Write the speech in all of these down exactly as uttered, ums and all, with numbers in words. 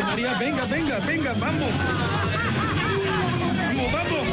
María, venga, venga, venga, vamos. Vamos, vamos.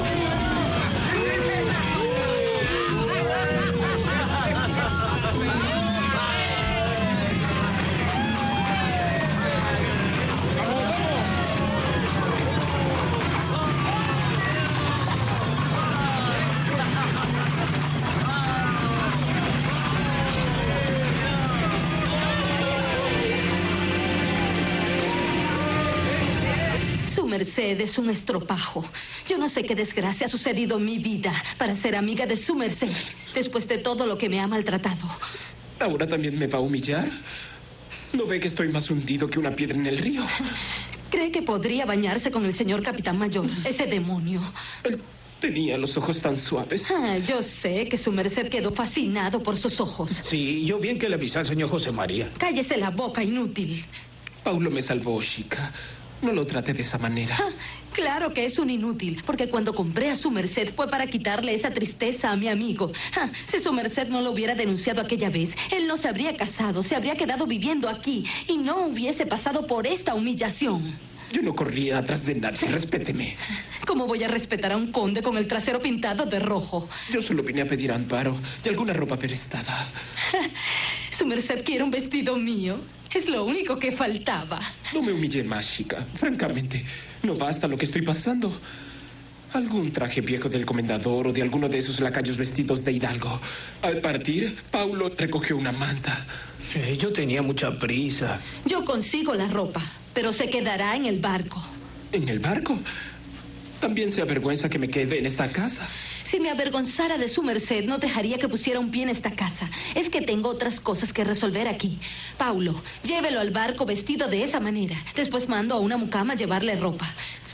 Su merced es un estropajo. Yo no sé qué desgracia ha sucedido en mi vida para ser amiga de su merced, después de todo lo que me ha maltratado. ¿Ahora también me va a humillar? ¿No ve que estoy más hundido que una piedra en el río? ¿Cree que podría bañarse con el señor capitán mayor, ese demonio? Él tenía los ojos tan suaves. Ah, yo sé que su merced quedó fascinado por sus ojos. Sí, yo bien que le avisé al señor José María. Cállese la boca, inútil. Paulo me salvó, chica. No lo trate de esa manera. Ah, claro que es un inútil, porque cuando compré a su merced fue para quitarle esa tristeza a mi amigo. Ah, si su merced no lo hubiera denunciado aquella vez, él no se habría casado, se habría quedado viviendo aquí y no hubiese pasado por esta humillación. Yo no corría atrás de nadie, respéteme. ¿Cómo voy a respetar a un conde con el trasero pintado de rojo? Yo solo vine a pedir amparo y alguna ropa prestada. ¿Su merced quiere un vestido mío? Es lo único que faltaba. No me humille más, chica. Francamente, no basta lo que estoy pasando. Algún traje viejo del comendador o de alguno de esos lacayos vestidos de hidalgo. Al partir, Paulo recogió una manta. Eh, yo tenía mucha prisa. Yo consigo la ropa, pero se quedará en el barco. ¿En el barco? También se avergüenza que me quede en esta casa. Si me avergonzara de su merced, no dejaría que pusiera un pie en esta casa. Es que tengo otras cosas que resolver aquí. Paulo, llévelo al barco vestido de esa manera. Después mando a una mucama a llevarle ropa.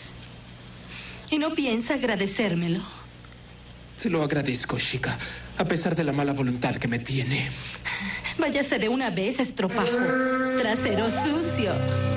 ¿Y no piensa agradecérmelo? Se lo agradezco, chica, a pesar de la mala voluntad que me tiene. Váyase de una vez, estropajo. Trasero sucio.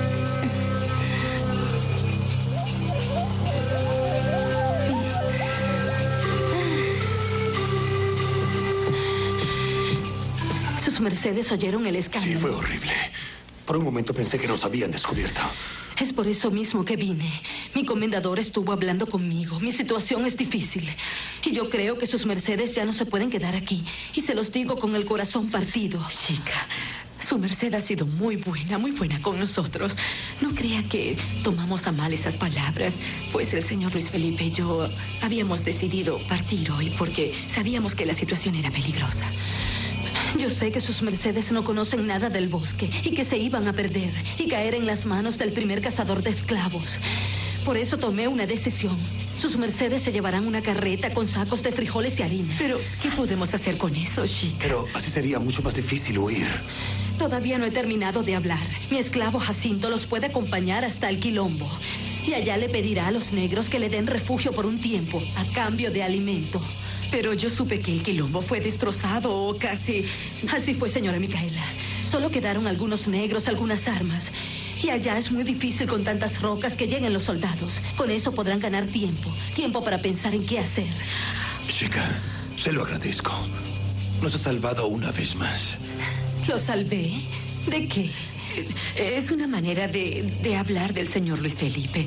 Sus mercedes oyeron el escándalo. Sí, fue horrible. Por un momento pensé que nos habían descubierto. Es por eso mismo que vine. Mi comendador estuvo hablando conmigo. Mi situación es difícil. Y yo creo que sus mercedes ya no se pueden quedar aquí. Y se los digo con el corazón partido. Chica, su merced ha sido muy buena, muy buena con nosotros. No crea que tomamos a mal esas palabras, pues el señor Luis Felipe y yo habíamos decidido partir hoy porque sabíamos que la situación era peligrosa. Yo sé que sus mercedes no conocen nada del bosque y que se iban a perder y caer en las manos del primer cazador de esclavos. Por eso tomé una decisión. Sus mercedes se llevarán una carreta con sacos de frijoles y harina. Pero, ¿qué podemos hacer con eso, chica? Pero así sería mucho más difícil huir. Todavía no he terminado de hablar. Mi esclavo Jacinto los puede acompañar hasta el quilombo. Y allá le pedirá a los negros que le den refugio por un tiempo, a cambio de alimento. Pero yo supe que el quilombo fue destrozado o casi... Así fue, señora Micaela. Solo quedaron algunos negros, algunas armas. Y allá es muy difícil con tantas rocas que lleguen los soldados. Con eso podrán ganar tiempo. Tiempo para pensar en qué hacer. Chica, se lo agradezco. Nos ha salvado una vez más. ¿Lo salvé? ¿De qué? Es una manera de, de hablar del señor Luis Felipe.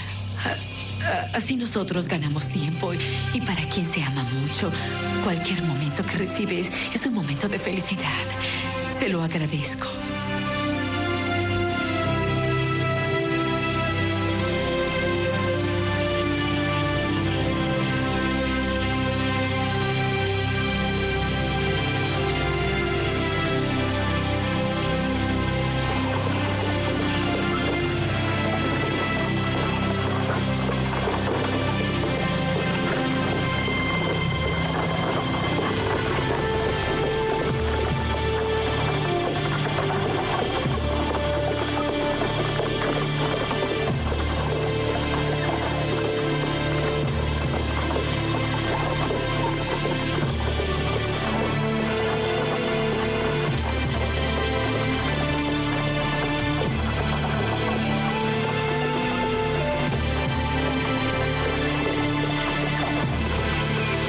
Así nosotros ganamos tiempo y, y para quien se ama mucho, cualquier momento que recibes es un momento de felicidad. Se lo agradezco.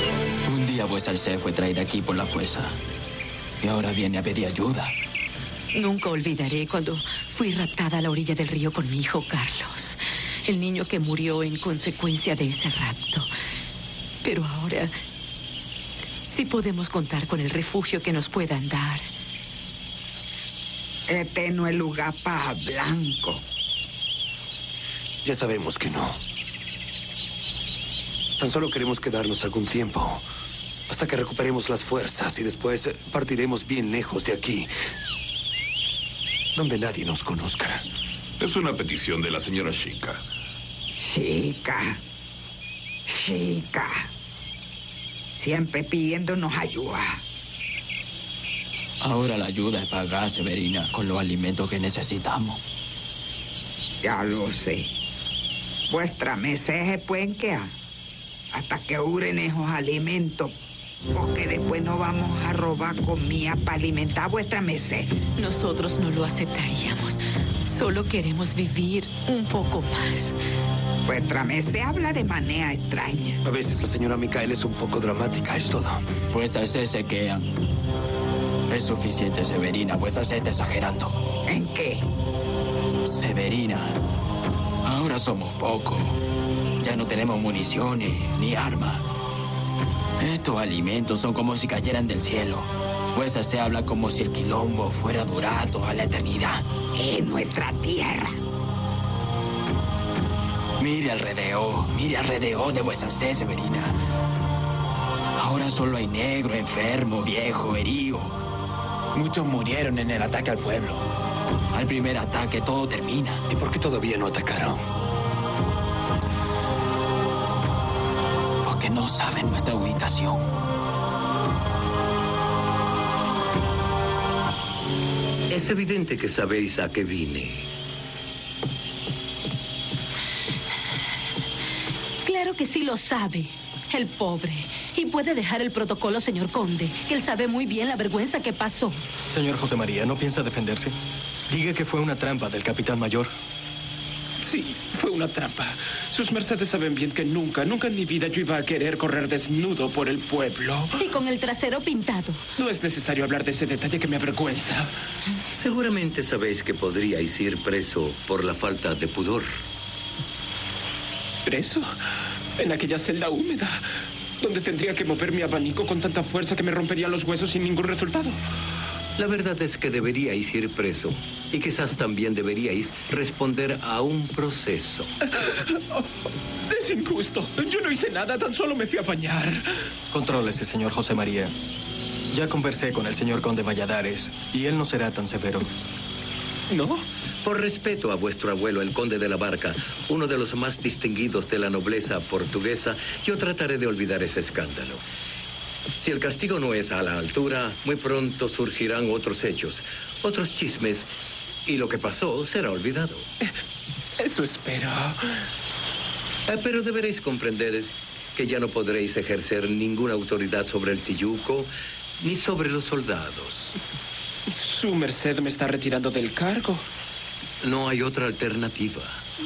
Vuesa Alcé fue traída aquí por la fuerza y ahora viene a pedir ayuda. Nunca olvidaré cuando fui raptada a la orilla del río con mi hijo Carlos, el niño que murió en consecuencia de ese rapto. Pero ahora sí podemos contar con el refugio que nos puedan dar. Este no es lugar para blanco. Ya sabemos que no. Tan solo queremos quedarnos algún tiempo, hasta que recuperemos las fuerzas y después partiremos bien lejos de aquí, donde nadie nos conozca. Es una petición de la señora Chica. Chica. Chica. Siempre pidiéndonos ayuda. Ahora la ayuda es pagar, Severina, con los alimentos que necesitamos. Ya lo sé. Vuestra merced se pueden quedar hasta que duren esos alimentos, porque después no vamos a robar comida para alimentar a vuestra merced. Nosotros no lo aceptaríamos. Solo queremos vivir un poco más. Vuestra merced habla de manera extraña. A veces la señora Micaela es un poco dramática, es todo. Pues al ser se quedan. Es suficiente, Severina, pues al ser está exagerando. ¿En qué? Severina, ahora somos pocos. Ya no tenemos municiones ni armas. Estos alimentos son como si cayeran del cielo. Pues se habla como si el quilombo fuera a durar toda la eternidad. En nuestra tierra. Mire alrededor, mire alrededor de vuestra sed, Severina. Ahora solo hay negro, enfermo, viejo, herido. Muchos murieron en el ataque al pueblo. Al primer ataque todo termina. ¿Y por qué todavía no atacaron? Porque no saben nuestra ubicación. Es evidente que sabéis a qué vine. Claro que sí lo sabe, el pobre. Y puede dejar el protocolo, señor Conde, que él sabe muy bien la vergüenza que pasó. Señor José María, ¿no piensa defenderse? Diga que fue una trampa del capitán mayor. Sí, fue una trampa. Sus mercedes saben bien que nunca, nunca en mi vida yo iba a querer correr desnudo por el pueblo. Y con el trasero pintado. No es necesario hablar de ese detalle que me avergüenza. Seguramente sabéis que podríais ir preso por la falta de pudor. ¿Preso? En aquella celda húmeda, donde tendría que mover mi abanico con tanta fuerza que me rompería los huesos sin ningún resultado. La verdad es que deberíais ir preso. Y quizás también deberíais responder a un proceso. Es injusto. Yo no hice nada, tan solo me fui a bañar. Contrólese, señor José María. Ya conversé con el señor Conde Valladares y él no será tan severo. ¿No? Por respeto a vuestro abuelo, el conde de la Barca, uno de los más distinguidos de la nobleza portuguesa, yo trataré de olvidar ese escándalo. Si el castigo no es a la altura, muy pronto surgirán otros hechos, otros chismes, y lo que pasó será olvidado. Eso espero. Eh, pero deberéis comprender que ya no podréis ejercer ninguna autoridad sobre el Tijuco ni sobre los soldados. Su merced me está retirando del cargo. No hay otra alternativa.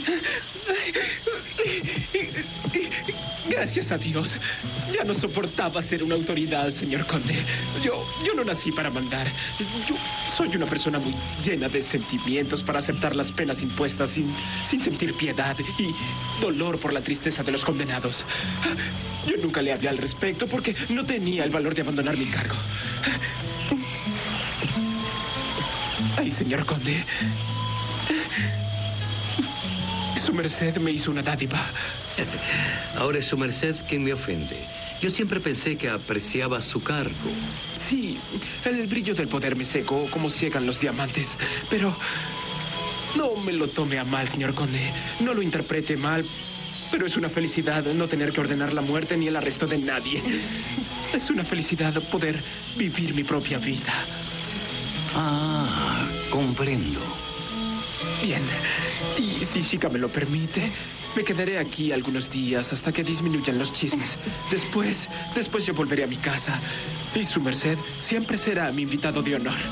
Gracias a Dios. Ya no soportaba ser una autoridad, señor conde. Yo, yo no nací para mandar. Yo soy una persona muy llena de sentimientos para aceptar las penas impuestas sin, sin sentir piedad y dolor por la tristeza de los condenados. Yo nunca le hablé al respecto porque no tenía el valor de abandonar mi cargo. Ay, señor conde. Su merced me hizo una dádiva. Ahora es su merced quien me ofende. Yo siempre pensé que apreciaba su cargo. Sí, el brillo del poder me cegó como ciegan los diamantes. Pero no me lo tome a mal, señor conde. No lo interprete mal. Pero es una felicidad no tener que ordenar la muerte ni el arresto de nadie. Es una felicidad poder vivir mi propia vida. Ah, comprendo. Bien, y si Chica me lo permite, me quedaré aquí algunos días hasta que disminuyan los chismes. Después, después yo volveré a mi casa. Y su merced siempre será mi invitado de honor.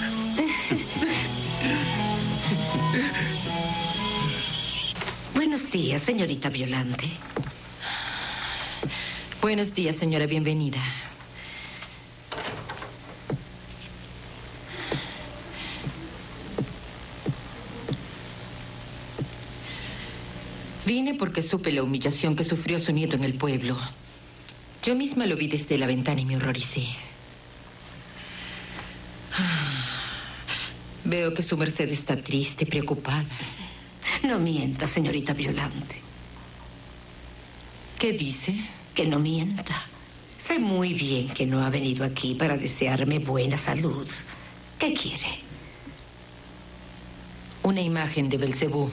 Buenos días, señorita Violante. Buenos días, señora. Bienvenida. Vine porque supe la humillación que sufrió su nieto en el pueblo. Yo misma lo vi desde la ventana y me horroricé. Veo que su merced está triste, preocupada. No mienta, señorita Violante. ¿Qué dice? Que no mienta. Sé muy bien que no ha venido aquí para desearme buena salud. ¿Qué quiere? Una imagen de Belcebú.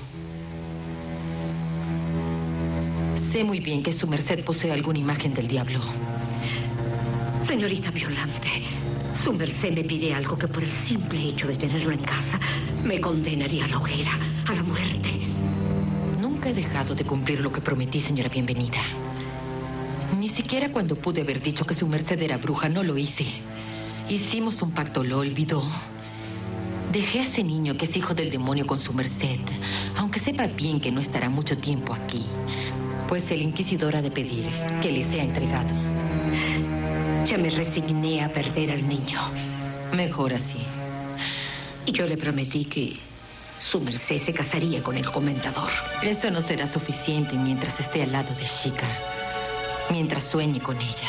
Sé muy bien que su merced posee alguna imagen del diablo. Señorita Violante, su merced me pide algo que por el simple hecho de tenerlo en casa me condenaría a la hoguera, a la muerte. Nunca he dejado de cumplir lo que prometí, señora Bienvenida. Ni siquiera cuando pude haber dicho que su merced era bruja, no lo hice. Hicimos un pacto, lo olvidó. Dejé a ese niño que es hijo del demonio con su merced, aunque sepa bien que no estará mucho tiempo aquí, pues el inquisidor ha de pedir que le sea entregado. Ya me resigné a perder al niño. Mejor así. Y yo le prometí que su merced se casaría con el comendador. Eso no será suficiente mientras esté al lado de Chica, mientras sueñe con ella.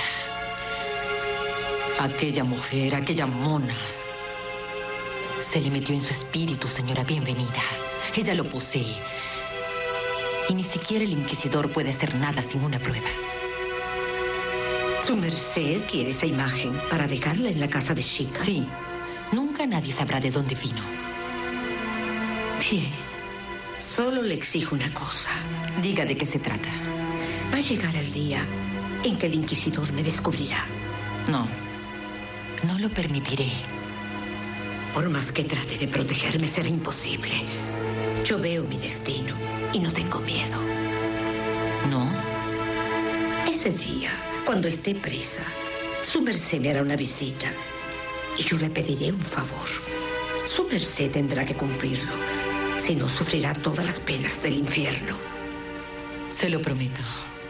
Aquella mujer, aquella mona, se le metió en su espíritu, señora Bienvenida. Ella lo posee. Y ni siquiera el inquisidor puede hacer nada sin una prueba. ¿Su merced quiere esa imagen para dejarla en la casa de Chica? Sí. Nunca nadie sabrá de dónde vino. Bien. Solo le exijo una cosa. Diga de qué se trata. Va a llegar el día en que el inquisidor me descubrirá. No. No lo permitiré. Por más que trate de protegerme, será imposible. Yo veo mi destino y no tengo miedo. ¿No? Ese día, cuando esté presa, su merced me hará una visita y yo le pediré un favor. Su merced tendrá que cumplirlo, si no sufrirá todas las penas del infierno. Se lo prometo.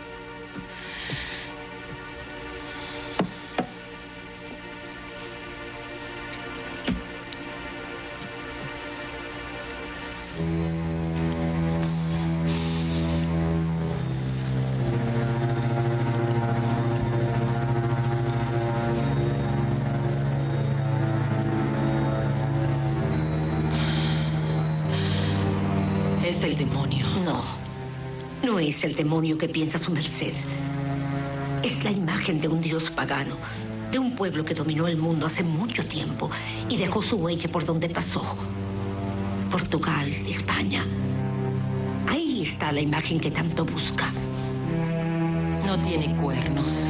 Es el demonio. No, no es el demonio que piensa su merced. Es la imagen de un dios pagano, de un pueblo que dominó el mundo hace mucho tiempo y dejó su huella por donde pasó. Portugal, España. Ahí está la imagen que tanto busca. No tiene cuernos.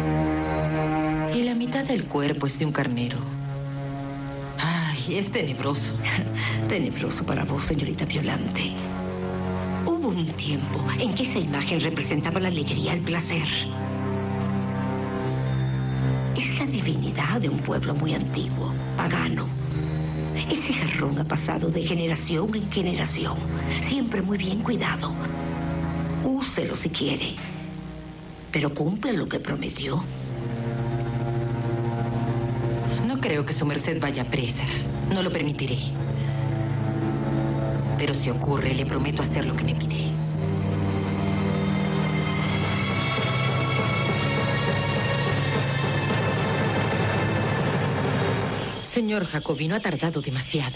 Y la mitad del cuerpo es de un carnero. Ay, es tenebroso. Tenebroso para vos, señorita Violante. Hubo un tiempo en que esa imagen representaba la alegría, el placer. Es la divinidad de un pueblo muy antiguo, pagano. Ese jarrón ha pasado de generación en generación, siempre muy bien cuidado. Úselo si quiere, pero cumpla lo que prometió. No creo que su merced vaya presa. No lo permitiré. Pero si ocurre, le prometo hacer lo que me pide. Señor Jacobino, ha tardado demasiado.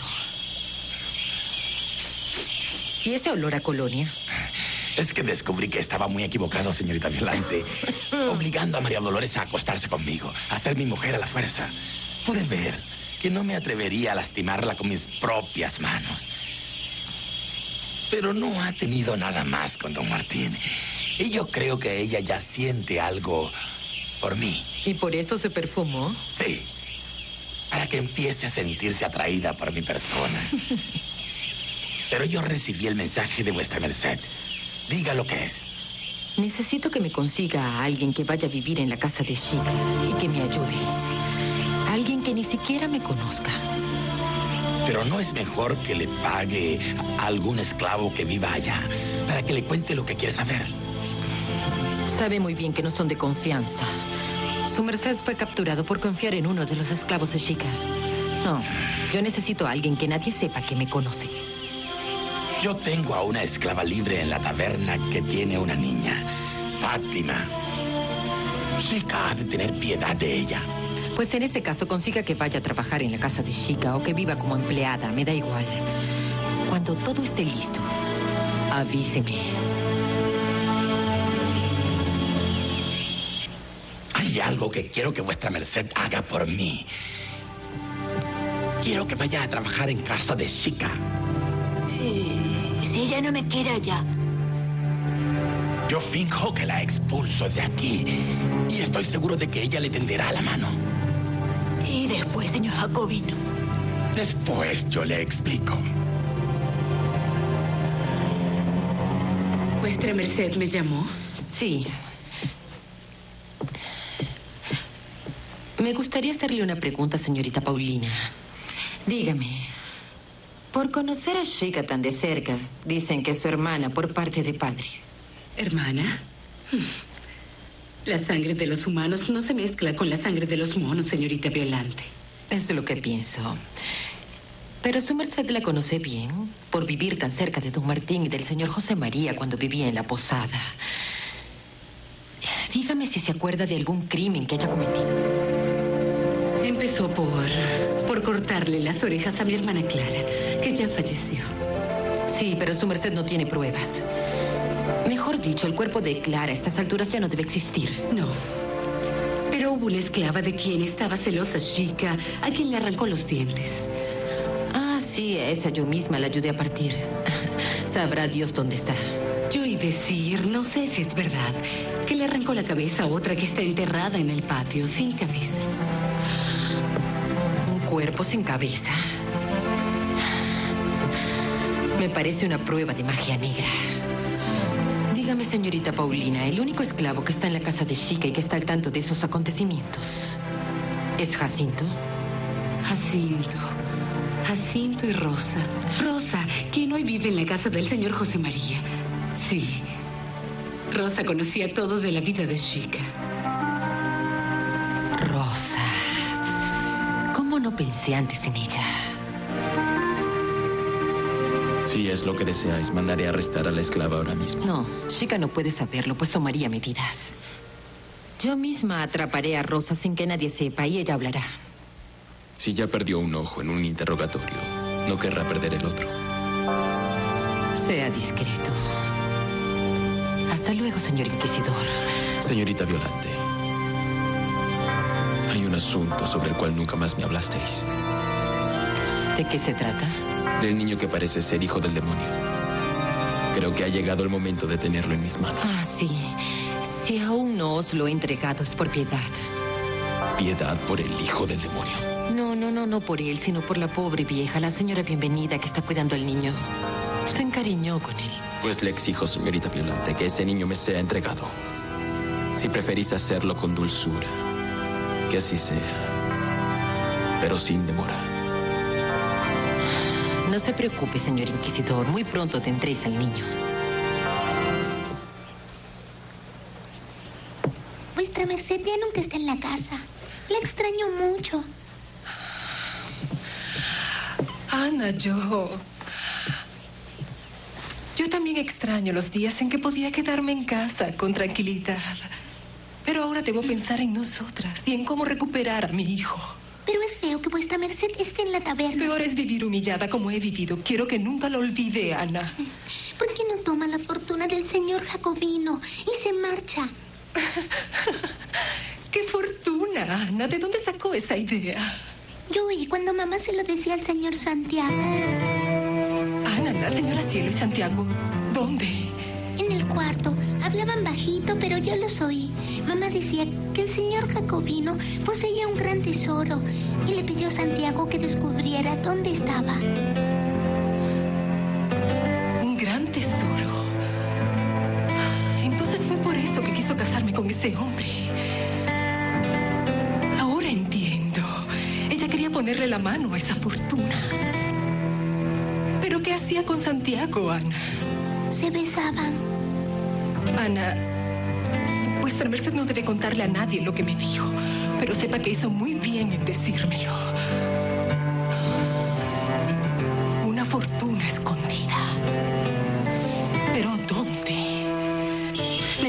¿Y ese olor a colonia? Es que descubrí que estaba muy equivocado, señorita Violante, obligando a María Dolores a acostarse conmigo, a ser mi mujer a la fuerza. Pude ver que no me atrevería a lastimarla con mis propias manos. Pero no ha tenido nada más con don Martín. Y yo creo que ella ya siente algo por mí. ¿Y por eso se perfumó? Sí, para que empiece a sentirse atraída por mi persona. Pero yo recibí el mensaje de vuestra merced. Diga lo que es. Necesito que me consiga a alguien que vaya a vivir en la casa de Chica y que me ayude. Alguien que ni siquiera me conozca. Pero ¿no es mejor que le pague a algún esclavo que viva allá para que le cuente lo que quiere saber? Sabe muy bien que no son de confianza. Su merced fue capturado por confiar en uno de los esclavos de Chica. No, yo necesito a alguien que nadie sepa que me conoce. Yo tengo a una esclava libre en la taberna que tiene una niña, Fátima. Shika ha de tener piedad de ella. Pues en ese caso consiga que vaya a trabajar en la casa de Shika o que viva como empleada, me da igual. Cuando todo esté listo, avíseme. Hay algo que quiero que vuestra merced haga por mí. Quiero que vaya a trabajar en casa de Shika. Eh, si ella no me quiere allá. Yo finjo que la expulso de aquí y estoy seguro de que ella le tenderá la mano. Y después, señor Jacobino. Después yo le explico. ¿Vuestra merced me llamó? Sí. Me gustaría hacerle una pregunta, señorita Paulina. Dígame, por conocer a Shika tan de cerca, dicen que es su hermana por parte de padre. ¿Hermana? La sangre de los humanos no se mezcla con la sangre de los monos, señorita Violante. Es lo que pienso. Pero su merced la conoce bien por vivir tan cerca de don Martín y del señor José María cuando vivía en la posada. Dígame si se acuerda de algún crimen que haya cometido. Empezó por, por cortarle las orejas a mi hermana Clara, que ya falleció. Sí, pero su merced no tiene pruebas. Mejor dicho, el cuerpo de Clara a estas alturas ya no debe existir. No. Pero hubo una esclava de quien estaba celosa Shika, a quien le arrancó los dientes. Ah, sí, a esa yo misma la ayudé a partir. Sabrá Dios dónde está. Yo oí decir, no sé si es verdad, que le arrancó la cabeza a otra que está enterrada en el patio, sin cabeza. ¿Un cuerpo sin cabeza? Me parece una prueba de magia negra. Dígame, señorita Paulina, el único esclavo que está en la casa de Shika y que está al tanto de esos acontecimientos ¿es Jacinto? Jacinto. Jacinto y Rosa. Rosa, quien hoy vive en la casa del señor José María. Sí. Rosa conocía todo de la vida de Shika. Rosa. ¿Cómo no pensé antes en ella? Si es lo que deseáis, mandaré a arrestar a la esclava ahora mismo. No, Shika no puede saberlo, pues tomaría medidas. Yo misma atraparé a Rosa sin que nadie sepa y ella hablará. Si ya perdió un ojo en un interrogatorio, no querrá perder el otro. Sea discreto. Hasta luego, señor inquisidor. Señorita Violante, hay un asunto sobre el cual nunca más me hablasteis. ¿De qué se trata? Del niño que parece ser hijo del demonio. Creo que ha llegado el momento de tenerlo en mis manos. Ah, sí. Si aún no os lo he entregado es por piedad. ¿Piedad por el hijo del demonio? No, no, no, no por él, sino por la pobre vieja, la señora Bienvenida que está cuidando al niño. Se encariñó con él. Pues le exijo, señorita Violante, que ese niño me sea entregado. Si preferís hacerlo con dulzura, que así sea. Pero sin demora. No se preocupe, señor inquisidor. Muy pronto tendréis al niño. Vuestra merced ya nunca está en la casa. La extraño mucho. Ana, yo... Yo también extraño los días en que podía quedarme en casa con tranquilidad. Pero ahora debo pensar en nosotras y en cómo recuperar a mi hijo. Pero es feo que vuestra merced esté en la taberna. Peor es vivir humillada como he vivido. Quiero que nunca lo olvide, Ana. ¿Por qué no toma la fortuna del señor Jacobino y se marcha? ¡Qué fortuna, Ana! ¿De dónde sacó esa idea? Yo oí cuando mamá se lo decía al señor Santiago. Ana, la señora Cielo y Santiago, ¿dónde? En el cuarto. Hablaban bajito, pero yo los oí. Mamá decía que el señor Jacobino poseía un gran tesoro y le pidió a Santiago que descubriera dónde estaba. Un gran tesoro. Entonces fue por eso que quiso casarme con ese hombre. Ahora entiendo. Ella quería ponerle la mano a esa fortuna. ¿Pero qué hacía con Santiago, Ana? Se besaban. Ana, vuestra merced no debe contarle a nadie lo que me dijo, pero sepa que hizo muy bien en decírmelo. Una fortuna escondida.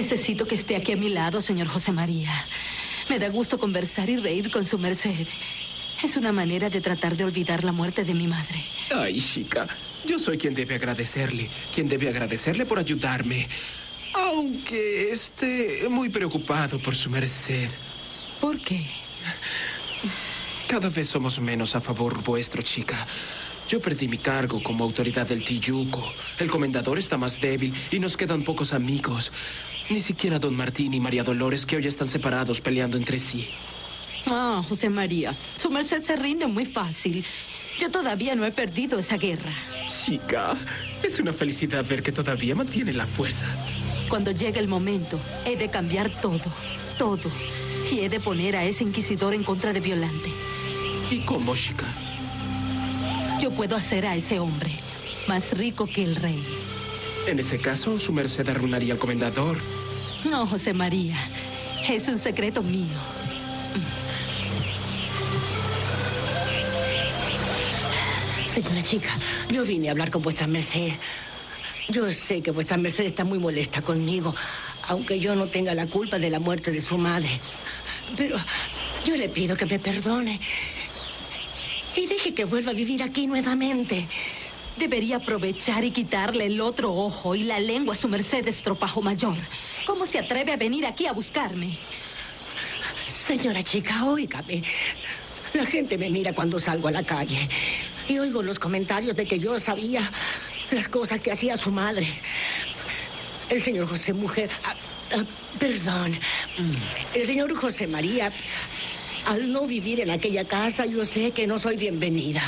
Necesito que esté aquí a mi lado, señor José María. Me da gusto conversar y reír con su merced. Es una manera de tratar de olvidar la muerte de mi madre. Ay, chica, yo soy quien debe agradecerle. Quien debe agradecerle por ayudarme. Aunque esté muy preocupado por su merced. ¿Por qué? Cada vez somos menos a favor vuestro, chica. Yo perdí mi cargo como autoridad del Tiyuco. El comendador está más débil y nos quedan pocos amigos. Ni siquiera don Martín y María Dolores, que hoy están separados peleando entre sí. Ah, José María, su merced se rinde muy fácil. Yo todavía no he perdido esa guerra. Chica, es una felicidad ver que todavía mantiene la fuerza. Cuando llegue el momento, he de cambiar todo, todo. Y he de poner a ese inquisidor en contra de Violante. ¿Y cómo, chica? Yo puedo hacer a ese hombre más rico que el rey. En ese caso, su merced arruinaría al comendador. No, José María. Es un secreto mío. Señora chica, yo vine a hablar con vuestra merced. Yo sé que vuestra merced está muy molesta conmigo, aunque yo no tenga la culpa de la muerte de su madre. Pero yo le pido que me perdone y deje que vuelva a vivir aquí nuevamente. Debería aprovechar y quitarle el otro ojo y la lengua a su merced, estropajo mayor. ¿Cómo se atreve a venir aquí a buscarme? Señora chica, óigame. La gente me mira cuando salgo a la calle y oigo los comentarios de que yo sabía las cosas que hacía su madre. El señor José Mujer... Ah, ah, perdón. El señor José María, al no vivir en aquella casa, yo sé que no soy bienvenida.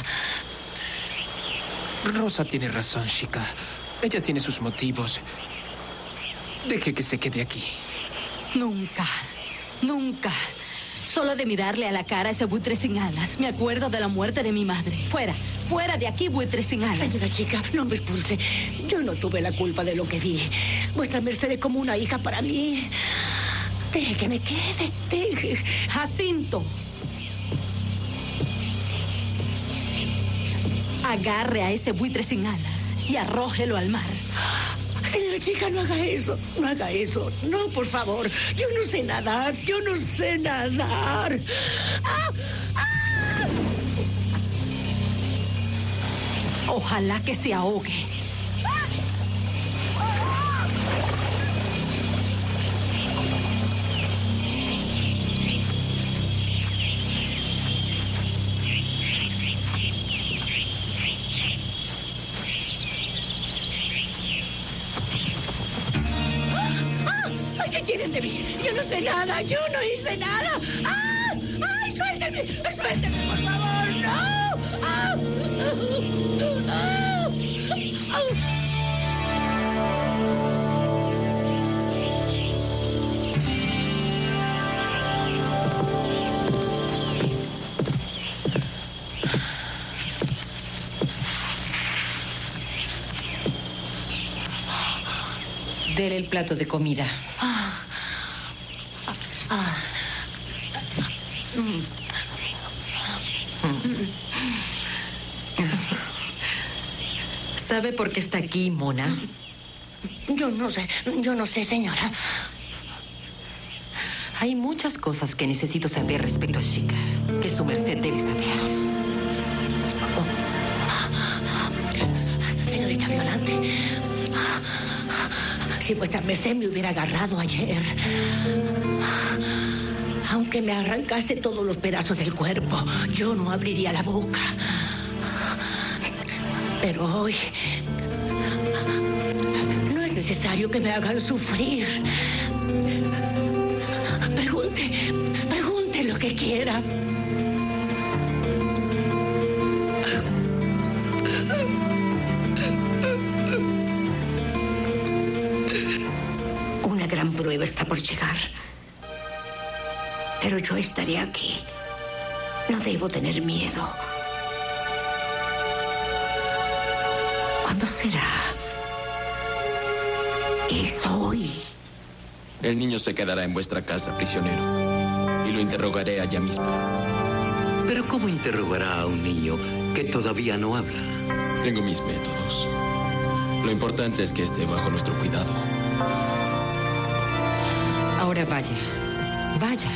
Rosa tiene razón, chica. Ella tiene sus motivos. Deje que se quede aquí. Nunca, nunca. Solo de mirarle a la cara a ese buitre sin alas, me acuerdo de la muerte de mi madre. Fuera, fuera de aquí, buitre sin alas. Señora chica, no me expulse. Yo no tuve la culpa de lo que vi. Vuestra merced es como una hija para mí. Deje que me quede, deje. Jacinto. Agarre a ese buitre sin alas y arrójelo al mar. Señora chica, no haga eso, no haga eso. No, por favor. Yo no sé nadar, yo no sé nadar. ¡Ah! ¡Ah! Ojalá que se ahogue. ¿Qué quieren de mí? Yo no sé nada, yo no hice nada. ¡Ah! ¡Ay, suéltenme! ¡Suéltenme, por favor! ¡No! ¡Ah! ¡Ah! ¡Ah! Dele el plato de comida. Ah. Ah. Mm. ¿Sabe por qué está aquí, Mona? Yo no sé, yo no sé, señora. Hay muchas cosas que necesito saber respecto a Chica, que su merced debe saber. Señorita Violante, si vuestra merced me hubiera agarrado ayer, aunque me arrancase todos los pedazos del cuerpo, yo no abriría la boca. Pero hoy no es necesario que me hagan sufrir. Pregunte, pregunte lo que quiera. Una gran prueba está por llegar. Pero yo estaré aquí. No debo tener miedo. ¿Cuándo será? Es hoy. El niño se quedará en vuestra casa, prisionero. Y lo interrogaré allá mismo. Pero ¿cómo interrogará a un niño que todavía no habla? Tengo mis métodos. Lo importante es que esté bajo nuestro cuidado. Ahora vaya. Vaya.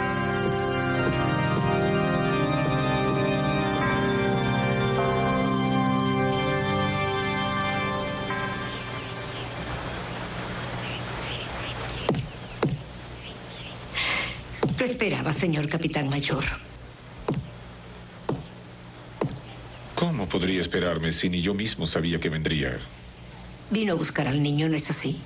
Lo esperaba, señor capitán mayor. ¿Cómo podría esperarme si ni yo mismo sabía que vendría? Vino a buscar al niño, ¿no es así?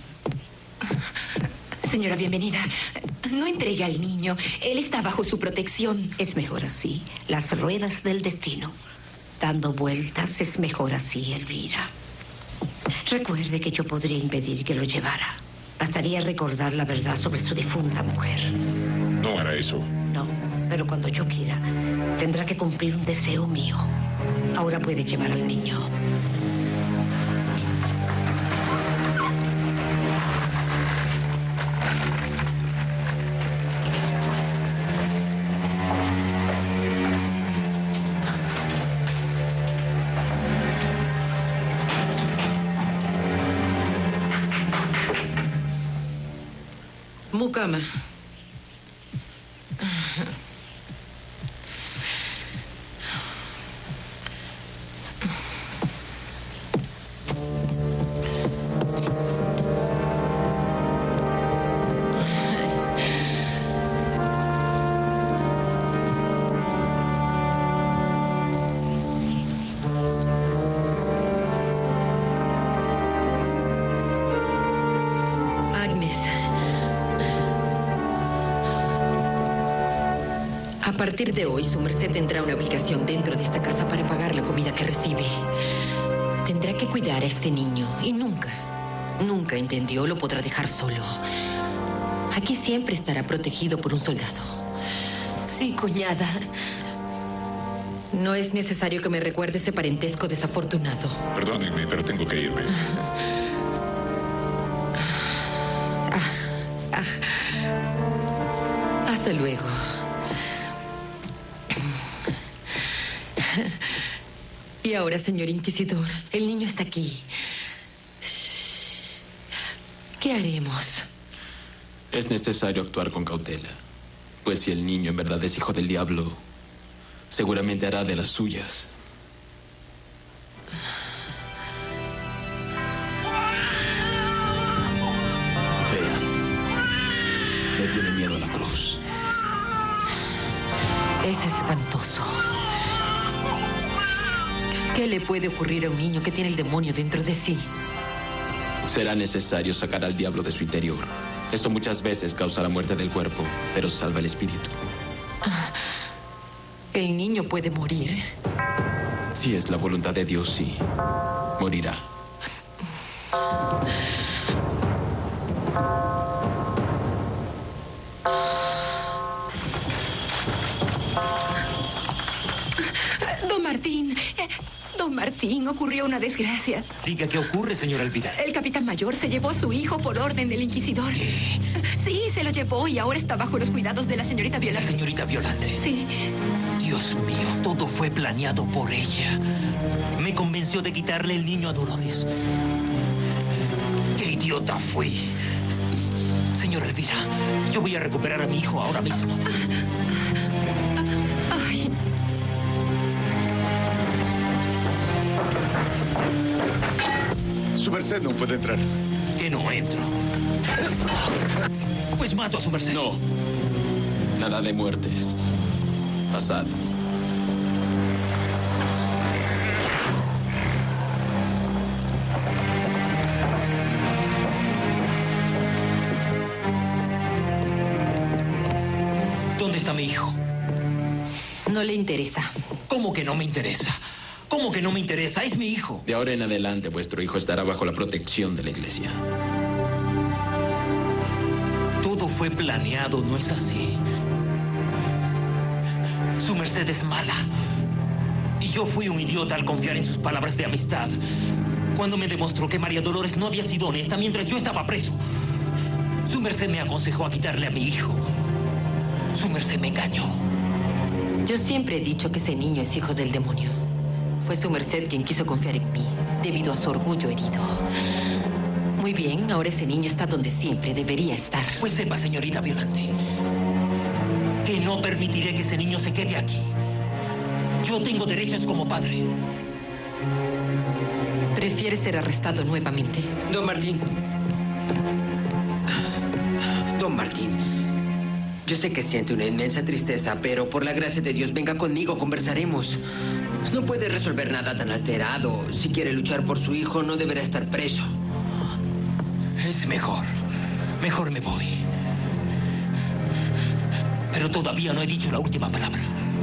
Señora, bienvenida. No entregue al niño. Él está bajo su protección. Es mejor así. Las ruedas del destino. Dando vueltas es mejor así, Elvira. Recuerde que yo podría impedir que lo llevara. Bastaría recordar la verdad sobre su difunta mujer. No hará eso. No, pero cuando yo quiera, tendrá que cumplir un deseo mío. Ahora puede llevar al niño. Mucama. A partir de hoy, su merced tendrá una obligación dentro de esta casa para pagar la comida que recibe. Tendrá que cuidar a este niño y nunca, nunca entendió, lo podrá dejar solo. Aquí siempre estará protegido por un soldado. Sí, cuñada. No es necesario que me recuerde ese parentesco desafortunado. Perdónenme, pero tengo que irme. Ah, ah. Hasta luego. Y ahora, señor inquisidor, el niño está aquí. ¿Qué haremos? Es necesario actuar con cautela, pues si el niño en verdad es hijo del diablo, seguramente hará de las suyas. Vean, le tiene miedo a la cruz. Es espantoso. ¿Qué le puede ocurrir a un niño que tiene el demonio dentro de sí? Será necesario sacar al diablo de su interior. Eso muchas veces causa la muerte del cuerpo, pero salva el espíritu. ¿El niño puede morir? Si es la voluntad de Dios, sí. Morirá. Don Martín, eh, don Martín, ocurrió una desgracia. Diga, ¿qué ocurre, señora Elvira? El capitán mayor se llevó a su hijo por orden del inquisidor. ¿Qué? Sí, se lo llevó y ahora está bajo los cuidados de la señorita Violante. ¿La señorita Violante? Sí. Dios mío, todo fue planeado por ella. Me convenció de quitarle el niño a Dolores. ¡Qué idiota fui! Señora Elvira, yo voy a recuperar a mi hijo ahora mismo. Ay. Su merced no puede entrar. Que no entro. Pues mato a su merced. No. Nada de muertes. Pasad. ¿Dónde está mi hijo? No le interesa. ¿Cómo que no me interesa? ¿Cómo que no me interesa? Es mi hijo. De ahora en adelante, vuestro hijo estará bajo la protección de la iglesia. Todo fue planeado, ¿no es así? Su merced es mala. Y yo fui un idiota al confiar en sus palabras de amistad. Cuando me demostró que María Dolores no había sido honesta mientras yo estaba preso. Su merced me aconsejó a quitarle a mi hijo. Su merced me engañó. Yo siempre he dicho que ese niño es hijo del demonio. Fue su merced quien quiso confiar en mí, debido a su orgullo herido. Muy bien, ahora ese niño está donde siempre debería estar. Pues sepa, señorita Violante, que no permitiré que ese niño se quede aquí. Yo tengo derechos como padre. ¿Prefiere ser arrestado nuevamente? Don Martín. Don Martín. Yo sé que siente una inmensa tristeza, pero por la gracia de Dios, venga conmigo, conversaremos. No puede resolver nada tan alterado. Si quiere luchar por su hijo, no deberá estar preso. Es mejor. Mejor me voy. Pero todavía no he dicho la última palabra.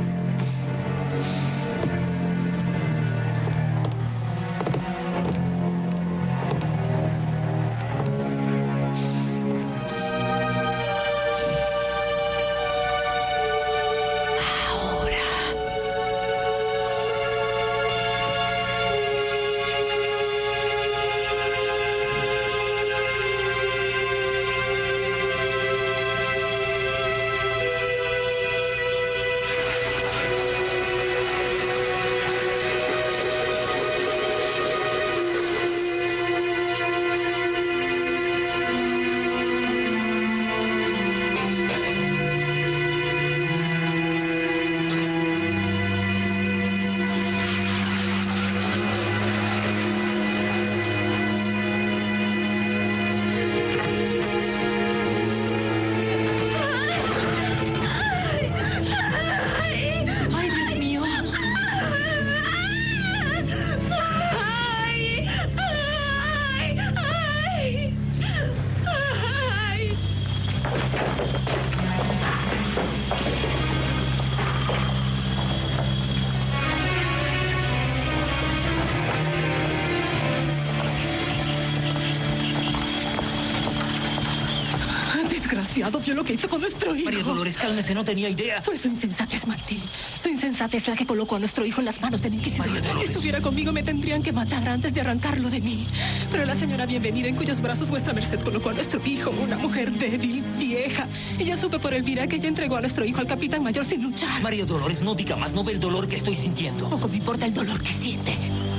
Vio lo que hizo con nuestro hijo. María Dolores, cálmese, no tenía idea. Fue su insensatez, Martín. Su insensatez la que colocó a nuestro hijo en las manos del inquisidor. Si estuviera conmigo, me tendrían que matar antes de arrancarlo de mí. Pero la señora Bienvenida, en cuyos brazos vuestra merced colocó a nuestro hijo, una mujer débil, vieja. Y ya supe por Elvira que ella entregó a nuestro hijo al capitán mayor sin luchar. María Dolores, no diga más, no ve el dolor que estoy sintiendo. Poco me importa el dolor que siente.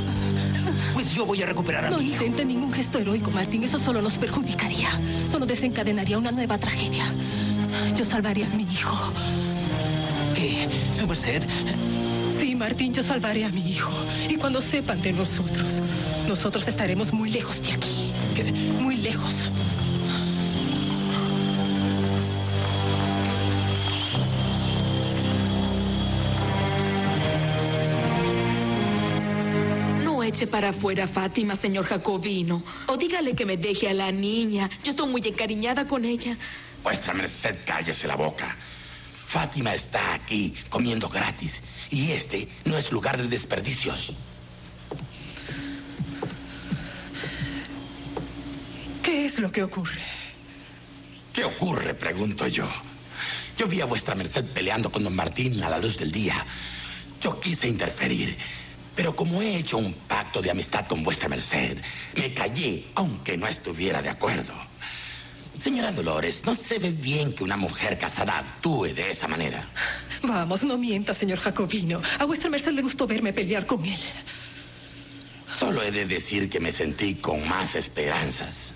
Pues yo voy a recuperar a no mi hijo. No intente ningún gesto heroico, Martín. Eso solo nos perjudicaría. Solo desencadenaría una nueva tragedia. Yo salvaré a mi hijo. ¿Qué? ¿Su merced? Sí, Martín, yo salvaré a mi hijo. Y cuando sepan de nosotros, nosotros estaremos muy lejos de aquí. ¿Qué? Muy lejos. Eche para afuera a Fátima, señor Jacobino. O dígale que me deje a la niña. Yo estoy muy encariñada con ella. Vuestra merced, cállese la boca. Fátima está aquí comiendo gratis. Y este no es lugar de desperdicios. ¿Qué es lo que ocurre? ¿Qué ocurre? Pregunto yo. Yo vi a vuestra merced peleando con don Martín a la luz del día. Yo quise interferir. Pero como he hecho un pacto de amistad con vuestra merced, me callé, aunque no estuviera de acuerdo. Señora Dolores, no se ve bien que una mujer casada actúe de esa manera. Vamos, no mienta, señor Jacobino. A vuestra merced le gustó verme pelear con él. Solo he de decir que me sentí con más esperanzas.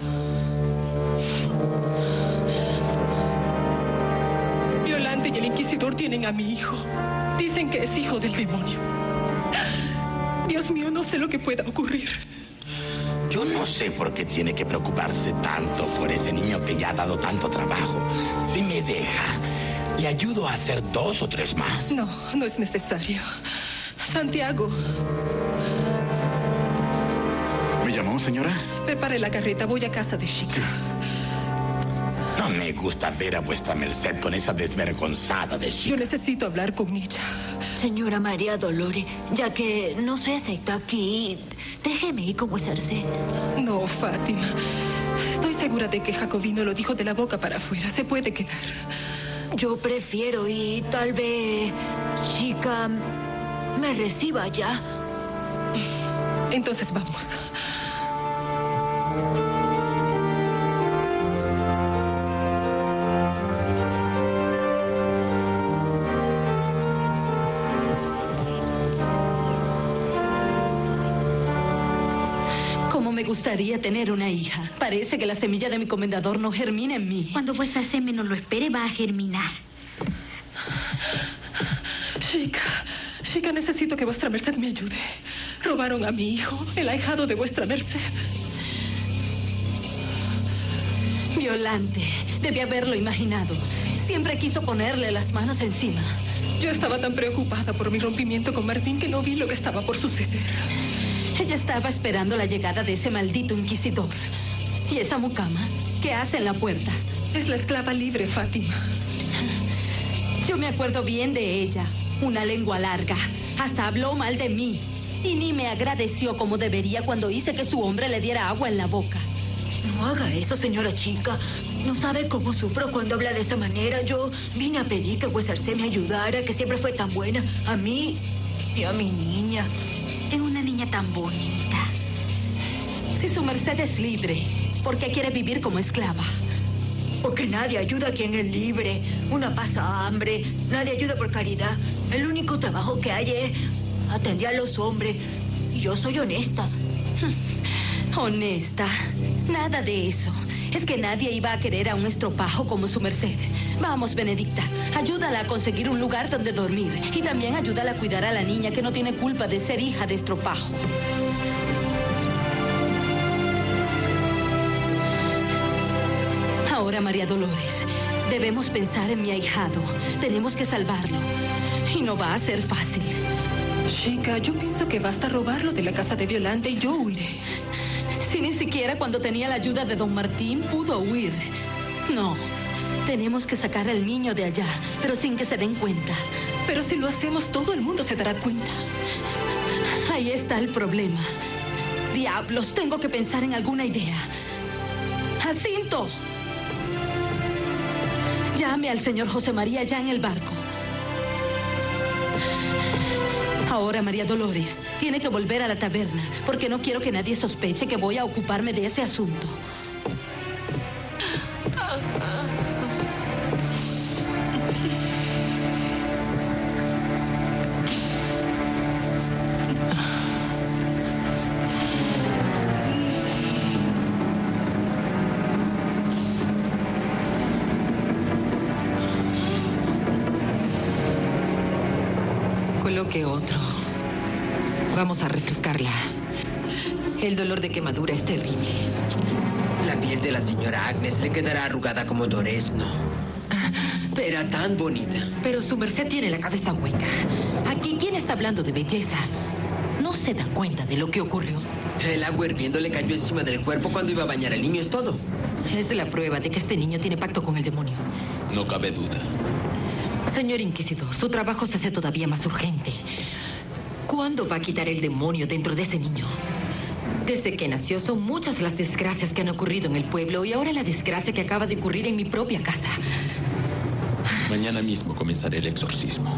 Violante y el inquisidor tienen a mi hijo. Dicen que es hijo del demonio. Dios mío, no sé lo que pueda ocurrir. Yo no sé por qué tiene que preocuparse tanto por ese niño que ya ha dado tanto trabajo. Si me deja, le ayudo a hacer dos o tres más. No, no es necesario. Santiago. ¿Me llamó, señora? Prepare la carreta, voy a casa de Chica. Sí. No me gusta ver a vuestra merced con esa desvergonzada de Chica. Yo necesito hablar con ella. Señora María Dolores, ya que no se acepta aquí, déjeme ir con vuestra merced. No, Fátima. Estoy segura de que Jacobino lo dijo de la boca para afuera. Se puede quedar. Yo prefiero y tal vez Chica me reciba ya. Entonces vamos. Cómo me gustaría tener una hija. Parece que la semilla de mi comendador no germina en mí. Cuando vuesa se menos lo espere, va a germinar. Chica, chica, necesito que vuestra merced me ayude. Robaron a mi hijo, el ahijado de vuestra merced. Violante, debí haberlo imaginado. Siempre quiso ponerle las manos encima. Yo estaba tan preocupada por mi rompimiento con Martín que no vi lo que estaba por suceder. Ella estaba esperando la llegada de ese maldito inquisidor. ¿Y esa mucama? ¿Qué hace en la puerta? Es la esclava libre, Fátima. Yo me acuerdo bien de ella. Una lengua larga. Hasta habló mal de mí. Y ni me agradeció como debería cuando hice que su hombre le diera agua en la boca. No haga eso, señora chica. No sabe cómo sufro cuando habla de esa manera. Yo vine a pedir que vuestra merced me ayudara, que siempre fue tan buena. A mí y a mi niña. Es una niña tan bonita. Si su merced es libre, ¿por qué quiere vivir como esclava? Porque nadie ayuda a quien es libre. Una pasa hambre, nadie ayuda por caridad. El único trabajo que hay es atender a los hombres. Y yo soy honesta. Honesta. Nada de eso. Es que nadie iba a querer a un estropajo como su merced. Vamos, Benedicta, ayúdala a conseguir un lugar donde dormir. Y también ayúdala a cuidar a la niña que no tiene culpa de ser hija de estropajo. Ahora, María Dolores, debemos pensar en mi ahijado. Tenemos que salvarlo. Y no va a ser fácil. Chica, yo pienso que basta robarlo de la casa de Violante y yo huiré. Si ni siquiera cuando tenía la ayuda de don Martín pudo huir. No, tenemos que sacar al niño de allá, pero sin que se den cuenta. Pero si lo hacemos, todo el mundo se dará cuenta. Ahí está el problema. Diablos, tengo que pensar en alguna idea. Jacinto. Llame al señor José María ya en el barco. Ahora, María Dolores, tiene que volver a la taberna, porque no quiero que nadie sospeche que voy a ocuparme de ese asunto. Coloque otro. Vamos a refrescarla. El dolor de quemadura es terrible. La piel de la señora Agnes le quedará arrugada como torezno. Pero tan bonita. Pero su merced tiene la cabeza hueca. Aquí, ¿quién está hablando de belleza? ¿No se da cuenta de lo que ocurrió? El agua hirviendo le cayó encima del cuerpo cuando iba a bañar al niño, es todo. Es la prueba de que este niño tiene pacto con el demonio. No cabe duda. Señor Inquisidor, su trabajo se hace todavía más urgente. ¿Cuándo va a quitar el demonio dentro de ese niño? Desde que nació son muchas las desgracias que han ocurrido en el pueblo y ahora la desgracia que acaba de ocurrir en mi propia casa. Mañana mismo comenzaré el exorcismo.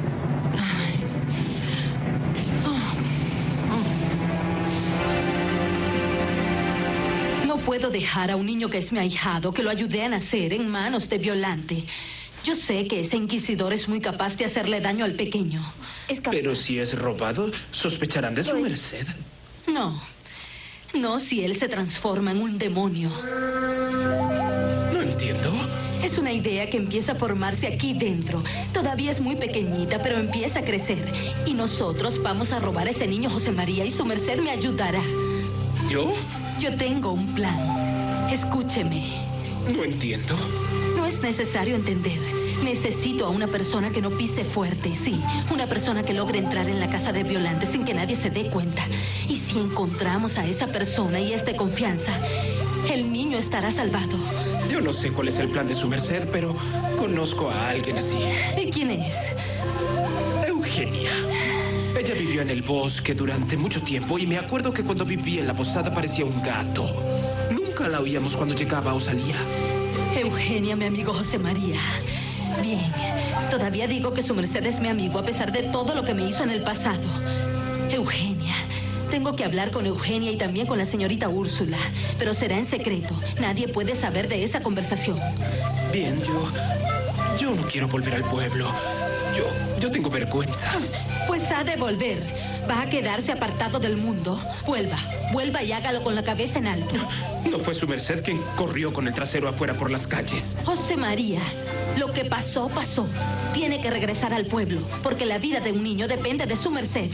No puedo dejar a un niño que es mi ahijado, que lo ayudé a nacer, en manos de Violante. Yo sé que ese inquisidor es muy capaz de hacerle daño al pequeño. Pero si es robado, sospecharán de su merced. No. No si él se transforma en un demonio. No entiendo. Es una idea que empieza a formarse aquí dentro. Todavía es muy pequeñita, pero empieza a crecer. Y nosotros vamos a robar a ese niño José María y su merced me ayudará. ¿Yo? Yo tengo un plan. Escúcheme. No entiendo. No es necesario entender. Necesito a una persona que no pise fuerte, sí. Una persona que logre entrar en la casa de Violante sin que nadie se dé cuenta. Y si encontramos a esa persona y es de confianza, el niño estará salvado. Yo no sé cuál es el plan de su merced, pero conozco a alguien así. ¿Y quién es? Eugenia. Ella vivió en el bosque durante mucho tiempo y me acuerdo que cuando vivía en la posada parecía un gato. Nunca la oíamos cuando llegaba o salía. Eugenia, mi amigo José María. Bien, todavía digo que su merced es mi amigo a pesar de todo lo que me hizo en el pasado. Eugenia. Tengo que hablar con Eugenia y también con la señorita Úrsula, pero será en secreto. Nadie puede saber de esa conversación. Bien, yo... Yo no quiero volver al pueblo. Yo... Yo tengo vergüenza. Pues ha de volver. ¿Va a quedarse apartado del mundo? Vuelva, vuelva y hágalo con la cabeza en alto. No fue su merced quien corrió con el trasero afuera por las calles. José María, lo que pasó, pasó. Tiene que regresar al pueblo, porque la vida de un niño depende de su merced.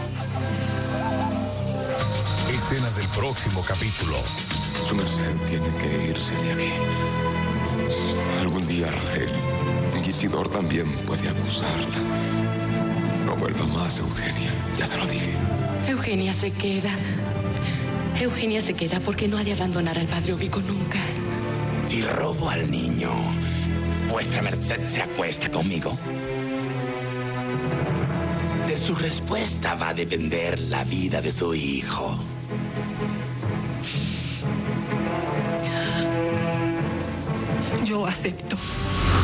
Escenas del próximo capítulo. Su merced tiene que irse de aquí. Algún día el inquisidor también puede acusarla. No vuelva más, Eugenia. Ya se lo dije. Eugenia se queda. Eugenia se queda porque no ha de abandonar al padre Ovico nunca. Si robo al niño, ¿vuestra merced se acuesta conmigo? De su respuesta va a depender la vida de su hijo. Yo acepto.